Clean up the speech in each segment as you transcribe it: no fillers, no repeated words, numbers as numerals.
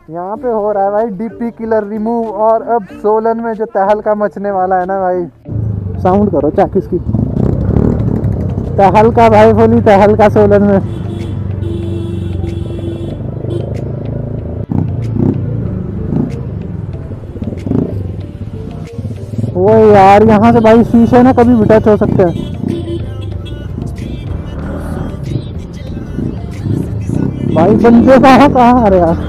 यहाँ पे हो रहा है भाई डीपी किलर रिमूव। और अब सोलन में जो तहलका मचने वाला है ना भाई, साउंड करो चेक इसकी। तहलका भाई बोली तहलका सोलन में। वो यार यहाँ से भाई शीशे ना कभी भी टच हो सकते हैं। भाई बंदे कहाँ आ रहे यार।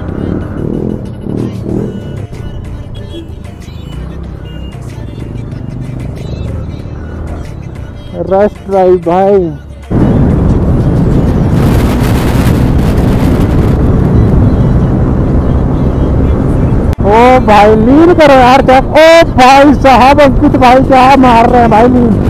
रश ड्राइव भाई। ओ भाई लीन करो यार क्या। ओ भाई साहब अंकित भाई क्या मार रहे हैं भाई लीन।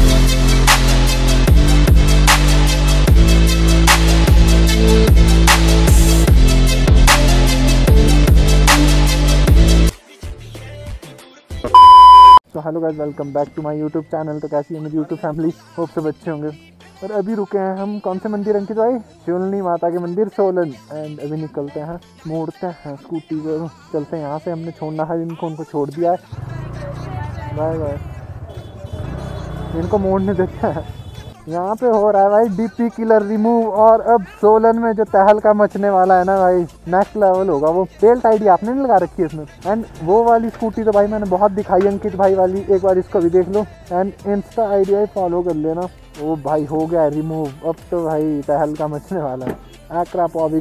तो hello guys, welcome back to my YouTube channel. तो कैसी है मेरी यूट्यूब फैमिली, होप सब अच्छे होंगे। और अभी रुके हैं हम कौन से मंदिर अंकित भाई? शिवलनी माता के मंदिर सोलन। एंड अभी निकलते हैं, मोड़ते हैं स्कूटी को, चलते हैं यहाँ से। हमने छोड़ना है इनको, उनको छोड़ दिया है। Bye bye. इनको मोड़ने देते हैं। यहाँ पे हो रहा है भाई डीपी किलर रिमूव। और अब सोलन में जो तहलका मचने वाला है ना भाई, नेक्स्ट लेवल होगा वो। बेल्ट आईडी आपने नहीं लगा रखी है इसमें। एंड वो वाली स्कूटी तो भाई मैंने बहुत दिखाई अंकित भाई वाली, एक बार इसको भी देख लो। एंड इंस्टा आईडी भाई फॉलो कर लेना। वो भाई हो गया रिमूव। अब तो भाई तहलका मचने वाला है। एक्रापोविक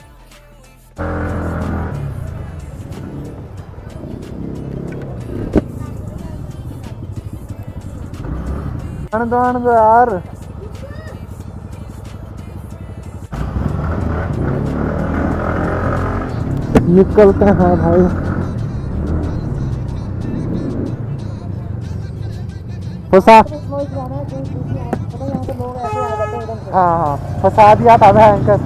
दो यार। निकलते हैं भाई। फंसा, हाँ फंसा दिया था भयंकर।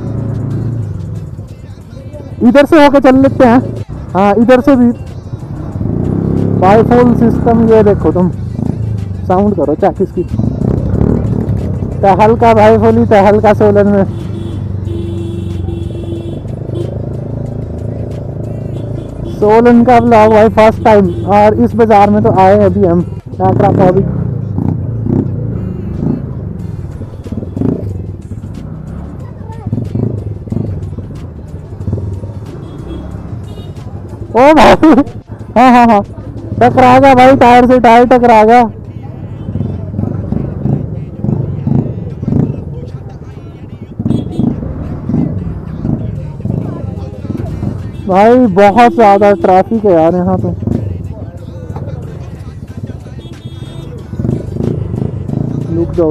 इधर से होके चल लेते हैं। हाँ इधर से भी भाई फुल सिस्टम। ये देखो तुम, साउंड करो चेक इसकी। तहलका भाई बोली तहलका सोलन में। सोलन का ब्लॉग भाई फर्स्ट टाइम। और इस बाजार में तो आए अभी हम। एक्रापोविक ओ भाई, हाँ टकरा गया भाई, टायर से टायर टकरा गया भाई। बहुत ज्यादा ट्रैफिक है यार यहाँ पे। रुक जाओ।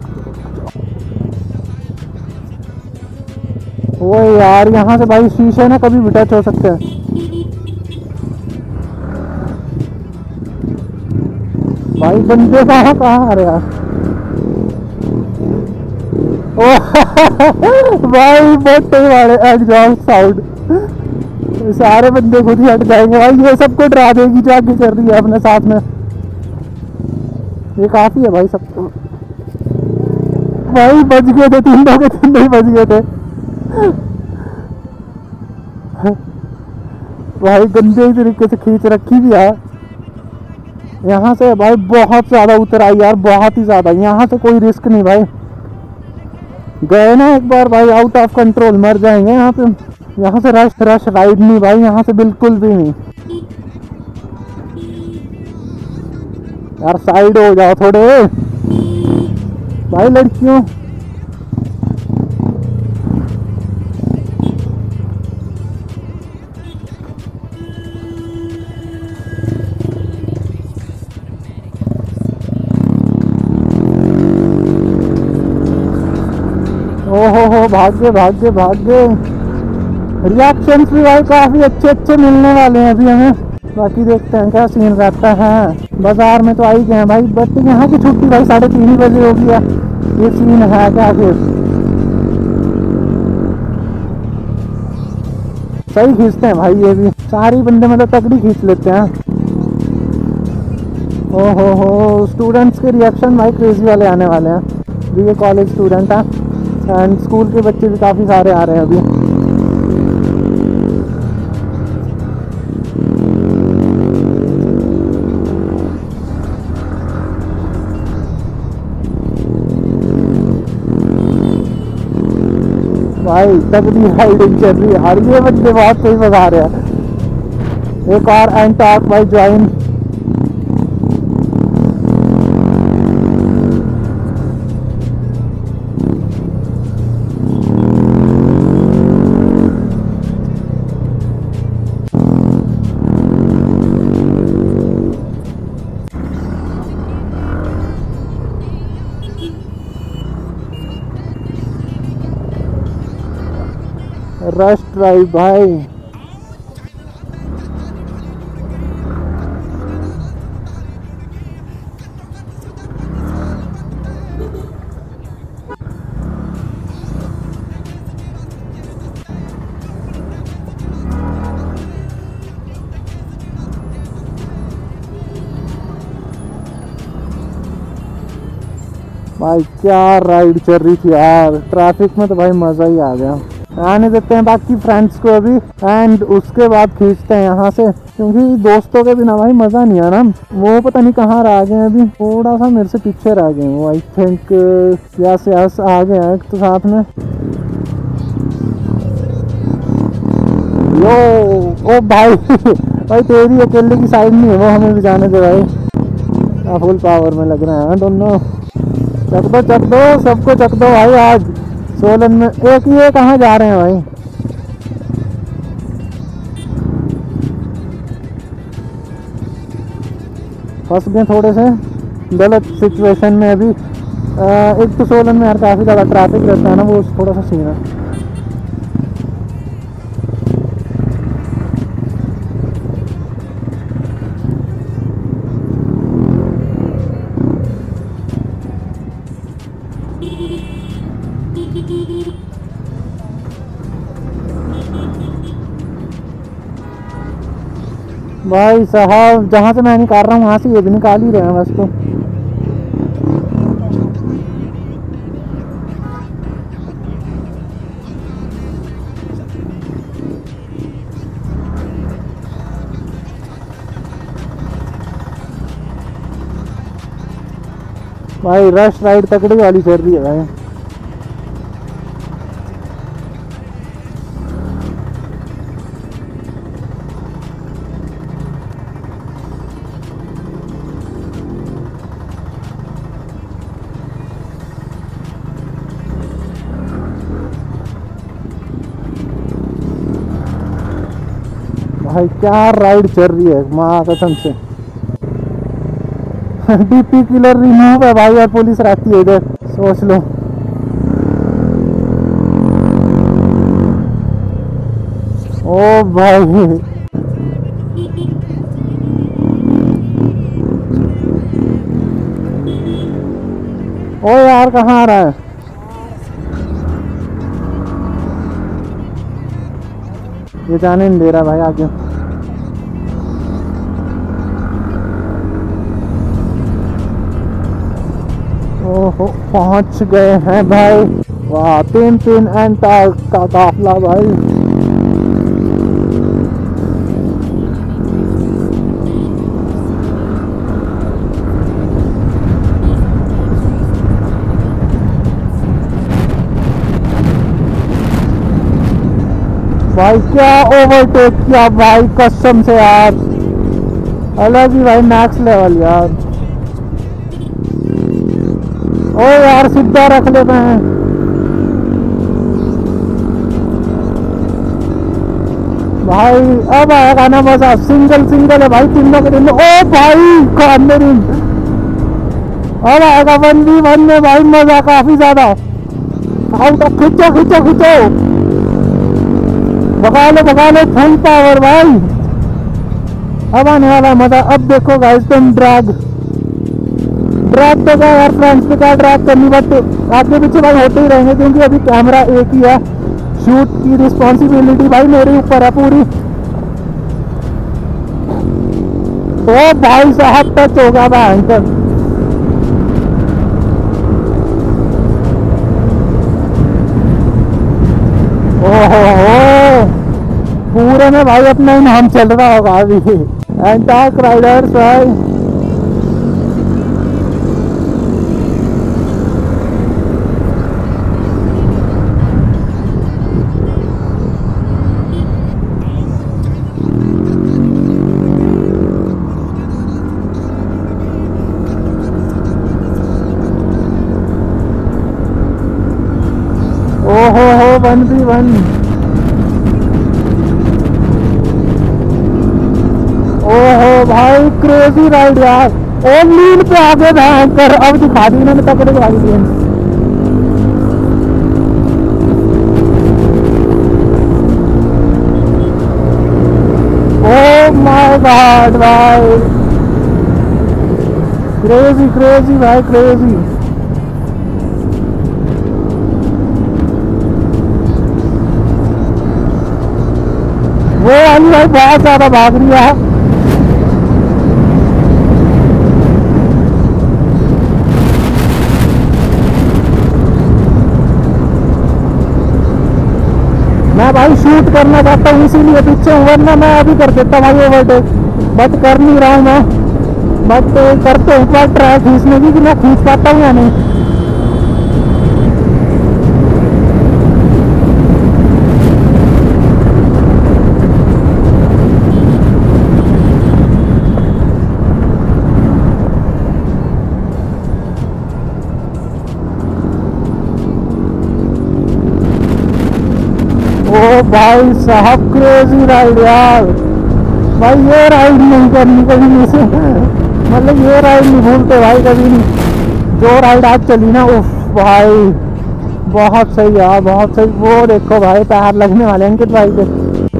वो यार यहाँ से भाई शीशे ना कभी भी टच हो सकते हैं। भाई बंदे कहाँ आ रहे यार। ओ भाई बहुत तेज वाले एग्जॉस्ट साउंड। सारे बंदे खुद ही हट जाएंगे भाई। ये सबको डरा देगी जो आगे चल रही है अपने साथ में। ये काफी है भाई सबको। भाई बच गए थे, तीनों के तीनों ही बच गए थे भाई। गंदे तरीके से खींच रखी भी है यहाँ से भाई। बहुत ज्यादा उतर आई यार, बहुत ही ज्यादा। यहाँ से कोई रिस्क नहीं भाई। गए ना एक बार भाई आउट ऑफ कंट्रोल, मर जाएंगे यहाँ पे। यहाँ से रश राइड नहीं भाई, यहाँ से बिल्कुल भी नहीं यार। साइड हो जाओ थोड़े भाई लड़कियों। ओहो भाग गए। रिएक्शंस भी भाई काफी अच्छे मिलने वाले हैं अभी हमें। बाकी देखते हैं क्या सीन रहता है। बाजार में तो आ ही गए हैं भाई, बट यहाँ की छुट्टी भाई 3:30 बजे हो गया। ये सीन है क्या फिर? सही खींचते हैं भाई ये भी। सारी बंदे मतलब तगड़ी खींच लेते हैं। ओहो स्टूडेंट्स के रिएक्शन भाई क्रेजी वाले आने वाले हैं। ये कॉलेज स्टूडेंट है एंड स्कूल के बच्चे भी काफ़ी सारे आ रहे हैं अभी। भाई तगड़ी राइडिंग चल रही है और ये बंदे बहुत सही बजा रहे हैं। एक और एंटॉक भाई ज्वाइन। रश ड्राइव भाई। भाई क्या राइड चल रही थी यार, ट्रैफिक में तो भाई मज़ा ही आ गया। आने देते हैं बाकी फ्रेंड्स को अभी एंड उसके बाद खींचते हैं यहाँ से, क्योंकि दोस्तों के बिना भाई मज़ा नहीं आना। वो पता नहीं कहाँ रह गए, अभी थोड़ा सा मेरे से पीछे रह गए वो। आई थिंक यस आ गए हैं तो साथ में। यो ओ भाई भाई तेरी अकेले की साइड नहीं है वो, हमें भी जाने दे भाई। फुल पावर में लग रहे हैं दोनों। चक दो सबको चक दो भाई। आज सोलन में एक ये कहाँ जा रहे हैं भाई। फंस गए थोड़े से गलत सिचुएशन में अभी। एक तो सोलन में यार काफ़ी ज़्यादा ट्रैफिक रहता है ना, वो थोड़ा सा सीन है। भाई साहब जहाँ से मैं निकाल रहा हूँ वहाँ से ये भी निकाल ही रहे हैं बस। तो भाई रश राइड तकड़ी वाली चल रही है भाई। भाई क्या राइड चल रही है माँ कसम से। डीपी किलर रिमूव है भाई और पुलिस रहती है इधर, सोच लो। ओ भाई ओ यार कहाँ आ रहा है। ये जाने नहीं दे रहा भाई आगे। ओहो पहुंच गए हैं भाई। वाह 3 एंटॉक का काफिला भाई। भाई क्या ओवरटेक किया भाई कसम से यार, अलग ही भाई मैक्स लेवल यार। ओ यार सीधा रख ले मैं। भाई अब आएगा ना मजा। सिंगल है भाई तीनों के दिन। ओ भाई खाने दिन अब आएगा 1v1 में भाई मजा काफी ज्यादा। आउट खींचो भगा लो फुल पावर भाई। अब आने वाला मजा। अब देखो गाइस तुम ड्रैग तो क्या यार, फ्रेंड्स पे क्या ड्रैग करनी, बट आगे पीछे भाई होते ही रहेंगे क्योंकि अभी कैमरा एक ही है। शूट की रिस्पॉन्सिबिलिटी भाई मेरे ऊपर है पूरी। तो भाई साहब टच होगा भयंकर। ओहो पूरे में भाई अपना ही नाम चल रहा होगा अभी। एंटॉक राइडर्स भाई। 1v1। ओहो भाई क्रेजी राइड यार। और लीन पे आगे भयंकर, अब दिखा दी इन्होंने तकड़े भाई दिए। ओह माय गॉड भाई, क्रेजी क्रेजी भाई क्रेजी। वो वाली भाई बहुत ज्यादा भाग रही है। मैं भाई शूट करना चाहता हूँ इसीलिए पीछे हूँ, वरना मैं अभी कर देता भाई ओवरटेक, बट कर नहीं रहा हूँ मैं। बट करते हैं पर ट्राई खींचने की कि मैं खींच पाता हूँ या नहीं। ओ भाई साहब क्रेजी राइड यार। भाई ये राइड नहीं करनी कभी मुझसे, मतलब ये राइड नहीं भूलते भाई कभी नहीं। जो राइड आज चली ना, उफ भाई बहुत सही यार, बहुत सही। वो देखो भाई पैर लगने वाले अंकित भाई के।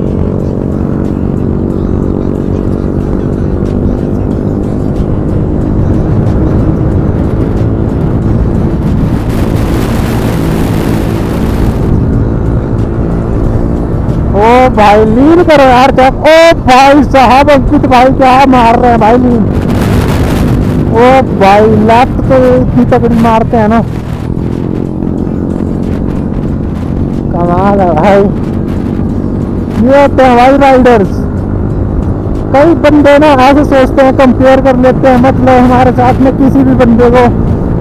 ओ भाई लीन करो यार क्या। ओ भाई साहब अंकित भाई क्या मार रहे हैं भाई लीन। ओ भाई लेफ्ट तो इतनी तगड़ी मारते हैं ना, कमाल है भाई। ये होते हैं भाई राइडर्स। कई बंदे ना ऐसे सोचते हैं, कंपेयर कर लेते हैं, मतलब हमारे साथ में किसी भी बंदे को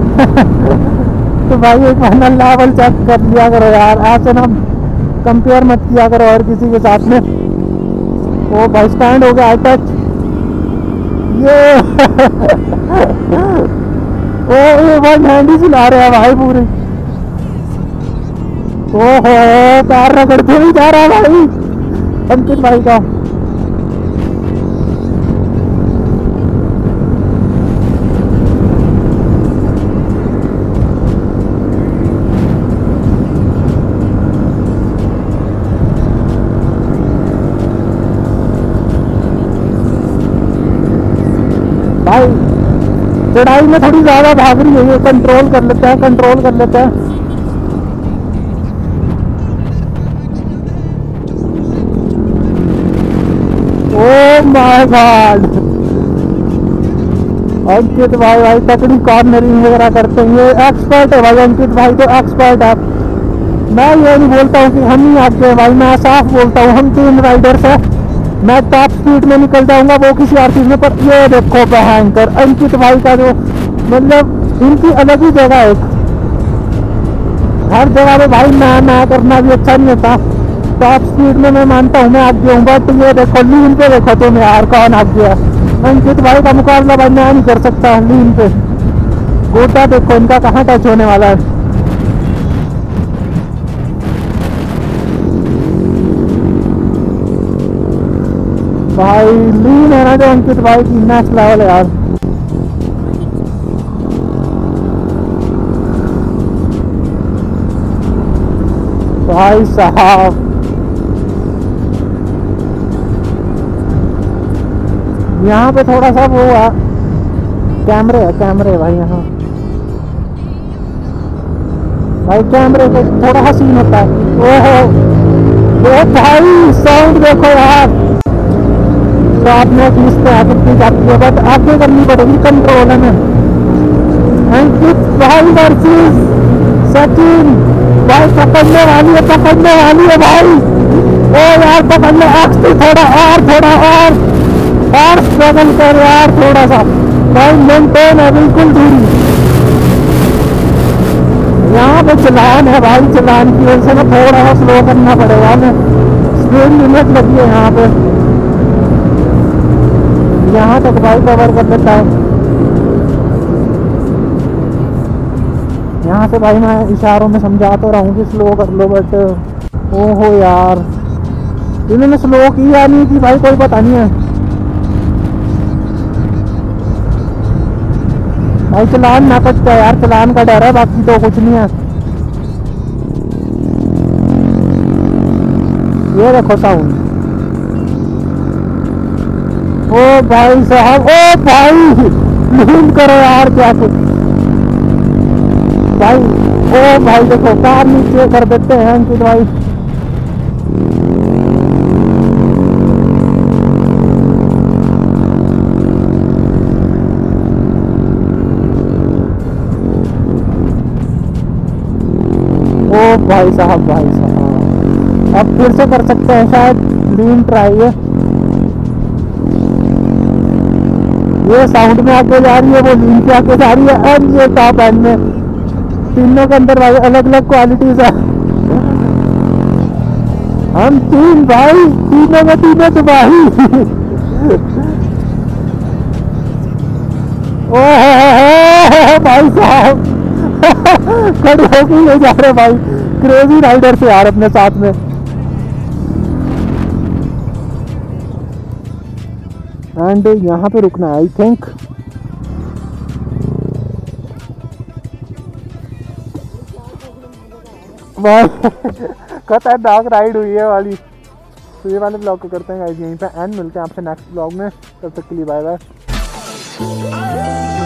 तो भाई एक महीना लेवल चेक कर लिया करो यार, ऐसे ना कंपेयर मत किया करो और किसी के साथ में। ओ भाई स्टैंड हो गया हाई टच ये ओ ये भाई हैंडी चला रहे हैं भाई पूरी। ओहो पैर रगड़ते ही जा रहा है भाई अंकित भाई का। भाई चढ़ाई में थोड़ी ज्यादा भाग रही है ये, कंट्रोल कर लेते हैं, कंट्रोल कर लेते हैं। ओ माय गॉड अंकित भाई, भाई तकड़ी कॉर्नरिंग वगैरह करते हैं, ये एक्सपर्ट है भाई अंकित भाई तो एक्सपर्ट है। मैं ये नहीं बोलता हूँ कि हम ही आगे हैं भाई, मैं साफ बोलता हूँ हम 3 राइडर्स हैं। मैं टॉप स्पीड में निकल जाऊंगा वो किसी और चीज में, पर ये देखो भयंकर अंकित भाई का जो, मतलब इनकी अलग ही जगह है। हर जगह पे भाई मैं करना भी अच्छा नहीं होता। टॉप स्पीड में मैं मानता हूँ मैं आगे हूँ, बट ये देखो लीन पे देखो तुम यार कौन आगे है। अंकित भाई का मुकाबला भाई मैं नहीं कर सकता लीन पे। गोटा देखो इनका कहाँ टच होने वाला है। भाई लीन है ना जो अंकित भाई की, नेक्स्ट लेवल है यार। भाई साहब यहाँ पे थोड़ा सा वो है, कैमरे भाई यहाँ भाई कैमरे पे थोड़ा सा सीन होता है। ओहो वो भाई साउंड देखो यार, साथ में खींचते हैं कितनी जाती है, बट आगे करनी पड़ेगी कंट्रोल में। अंकित भाई वर्सेस सचिन भाई, पकड़ने वाली है भाई। ओ यार पकड़ने एक्स थोड़ा और स्ट्रगल कर यार थोड़ा सा भाई, मेंटेन है बिल्कुल दूरी। यहाँ पे चलान है भाई, चलान की वजह से ना थोड़ा सा स्लो करना पड़ेगा हमें, स्पीड लिमिट लगी है यहाँ पे। यहाँ तक भाई कवर कर लेता है। यहाँ से भाई मैं इशारों में समझा तो रहा हूँ कि स्लो कर लो, बट ओहो यार, इन्होंने स्लो की या नहीं की भाई कोई पता नहीं है। भाई चलान ना कटता है यार, चलान का डर है, बाकी तो कुछ नहीं है। ये देखो साउंड। ओ भाई साहब, ओ भाई लीन करो यार, क्या कुछ भाई। ओ भाई देखो कार नीचे कर देते हैं अंकित भाई। ओ भाई साहब, भाई साहब अब फिर से कर सकते हैं शायद, लीन ट्राई है। ये साउंड में आगे जा रही है, वो लीन से आगे जा रही है, और ये टॉप एंड में। तीनों के अंदर भाई अलग अलग क्वालिटीज है। हम तीन भाई, तीनों में तीनों तबाही। ओ भाई साहब खड़े होके ले जा रहे भाई, क्रेजी राइडर से यार अपने साथ में। एंड यहाँ पे रुकना है आई थिंक। खतरनाक राइड हुई है वाली। तो ये वाले ब्लॉग को करते हैं गाइस यहीं पे एंड, मिलते हैं आपसे नेक्स्ट ब्लॉग में। तब तक के लिए बाय बाय।